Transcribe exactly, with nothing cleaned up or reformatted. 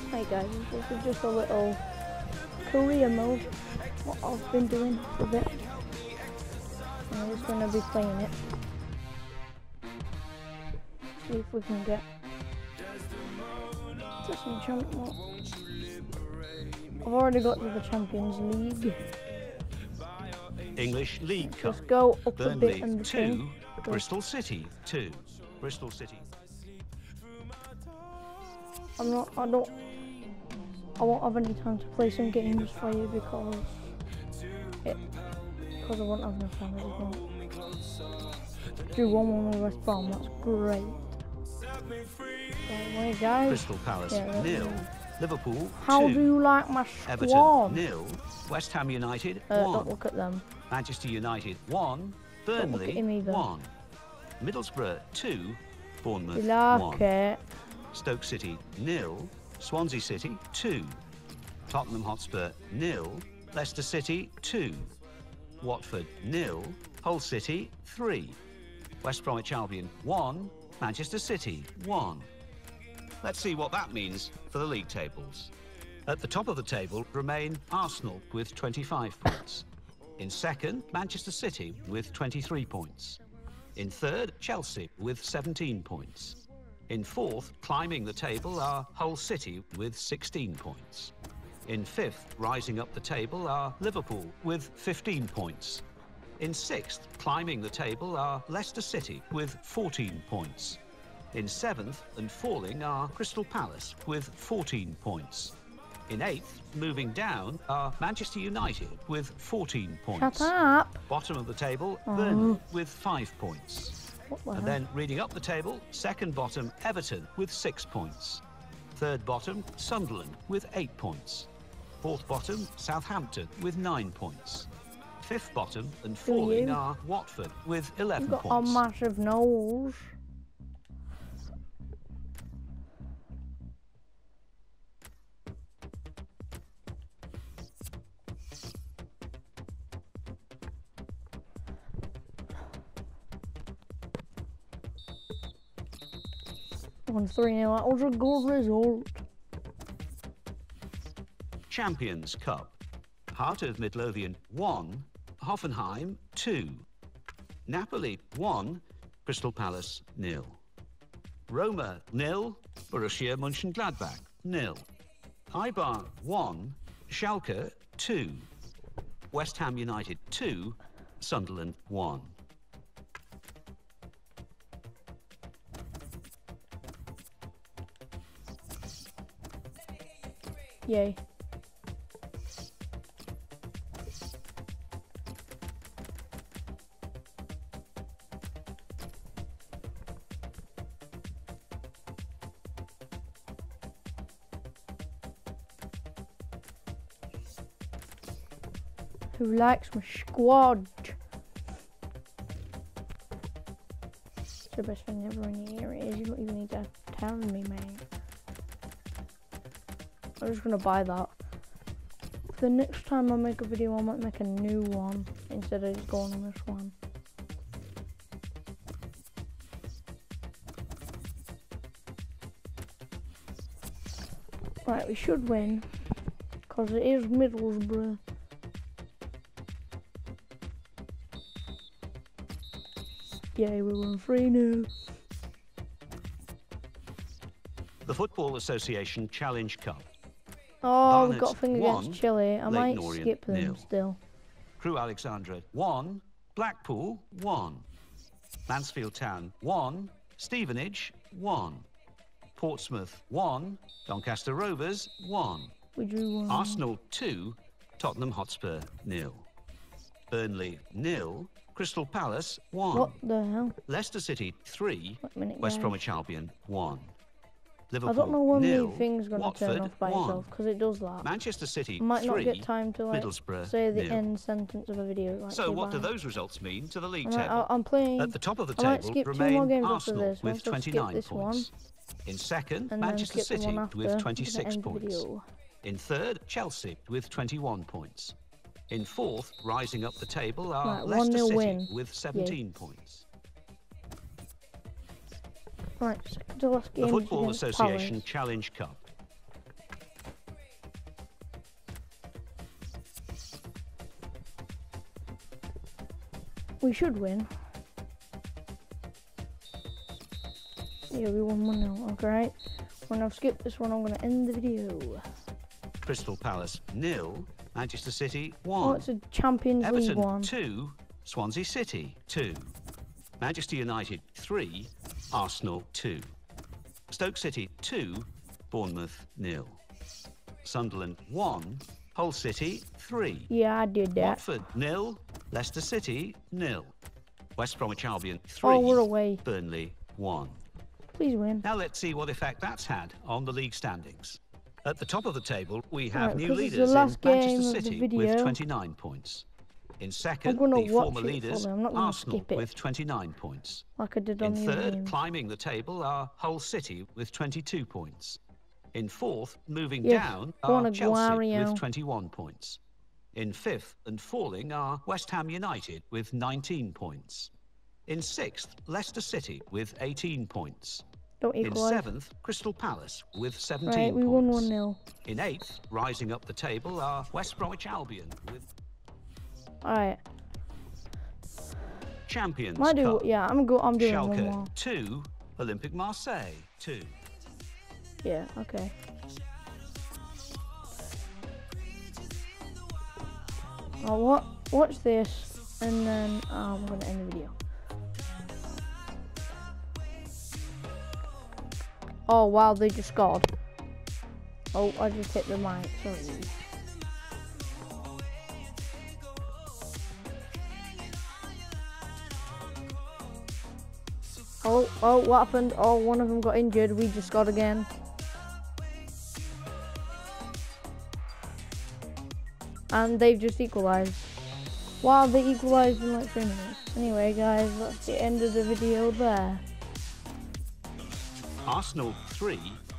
Hey guys, this is just a little career mode, what I've been doing for a bit. I'm just going to be playing it. See if we can get to some champions. I've already got to the Champions League. English League Cup. Just go up Burnley a bit and two, Bristol City two. Bristol City. I'm not, I don't, I won't have any time to play some games for you because it, because I won't have enough time again. Do one one with West Brom, that's great. Anyway, guys. Crystal Palace yeah, nil. Liverpool How two. do you like my squad? Everton nil. West Ham United uh, one. Don't look at them. Manchester United one. Don't look at Burnley him either. one. Middlesbrough two. Bournemouth You like one. it? Stoke City nil. Swansea City two. Tottenham Hotspur nil. Leicester City two. Watford nil. Hull City three. West Bromwich Albion one. Manchester City one. Let's see what that means for the league tables. At the top of the table remain Arsenal with twenty-five points. In second, Manchester City with twenty-three points. In third, Chelsea with seventeen points. In fourth, climbing the table are Hull City with sixteen points. In fifth, rising up the table are Liverpool with fifteen points. In sixth, climbing the table are Leicester City with fourteen points. In seventh and falling are Crystal Palace with fourteen points. In eighth, moving down, are Manchester United with fourteen points. Shut up! Bottom of the table, Oh. Burnley with five points. What the And hell? then reading up the table, second bottom, Everton with six points. Third bottom, Sunderland with eight points. Fourth bottom, Southampton with nine points. Fifth bottom and falling you? are Watford with eleven You've got points. a massive nose. One three nil. That was a good result. Champions Cup. Heart of Midlothian one. Hoffenheim two. Napoli one. Crystal Palace nil. Roma nil. Borussia Mönchengladbach nil. Eibar one. Schalke two. West Ham United two. Sunderland one. Yay. Who likes my squad? It's the best thing ever in the area. You don't even need to tell me, man. I'm just gonna buy that. The next time I make a video, I might make a new one instead of just going on this one. Right, we should win because it is Middlesbrough. Yay, we won three nil. The Football Association Challenge Cup. Oh, we've Barnet got a thing one, against Chile. I might Leyton Orient skip them nil. still. Crewe Alexandra one. Blackpool one. Mansfield Town one. Stevenage one. Portsmouth one. Doncaster Rovers one. We drew one. Arsenal two. Tottenham Hotspur nil. Burnley nil. Crystal Palace one. What the hell? Leicester City three. Wait a minute, West guys. Bromwich Albion one. I Liverpool don't know when nil. the thing's going to Watford turn off by one. itself because it does that. Manchester City I might three. not get time to like Middlesbrough say the nil. end sentence of a video. Like, So say what do bye. those results mean to the league I might, table? I, I'm playing. At the top of the I might table skip two remain more games after Arsenal this. with Once I skip twenty-nine this points. In second, and Manchester then skip the City one after with to twenty-six end the points. video. In third, Chelsea with twenty-one points. In fourth, rising up the table are Right, Leicester one nil City win. with seventeen points. Right, second to last game The is Football against Association Palace. Challenge Cup. we should win. Yeah, we won one nil. Okay. When I've skipped this one, I'm going to end the video. Crystal Palace nil, Manchester City Oh, one. it's a Champions League Everton one. two, Swansea City two. Manchester United three, Arsenal two. Stoke City two, Bournemouth nil. Sunderland one, Hull City three. Yeah, I did that. Watford nil, Leicester City nil. West Bromwich Albion three, Oh, we're away. Burnley one. Please win. Now let's see what effect that's had on the league standings. At the top of the table, we have Right, new because it's the leaders in last game Manchester of the City video. with twenty-nine points. In second, gonna the watch former it leaders, fully, I'm not gonna Arsenal, skip it. with twenty-nine points. Like I did on In the third, game. climbing the table, are Hull City with twenty-two points. In fourth, moving Yes, down, go on, are Chelsea Aguario. with twenty-one points. In fifth and falling are West Ham United with nineteen points. In sixth, Leicester City with eighteen points. Don't In equalise. seventh, Crystal Palace with seventeen Right, we points. won one nil. In eighth, rising up the table, are West Bromwich Albion with Alright. Champions Might do, Cup. yeah, I'm go I'm doing one Schalke more. two, Olympique Marseille two. Yeah, okay. Oh, what? Watch this, and then um, I'm gonna end the video. Oh wow, they just scored. Oh, I just hit the mic. Sorry. Oh, oh, what happened? Oh, one of them got injured. We just scored again. And they've just equalised. Wow, they equalised in like three minutes. Anyway, guys, that's the end of the video there. Arsenal three,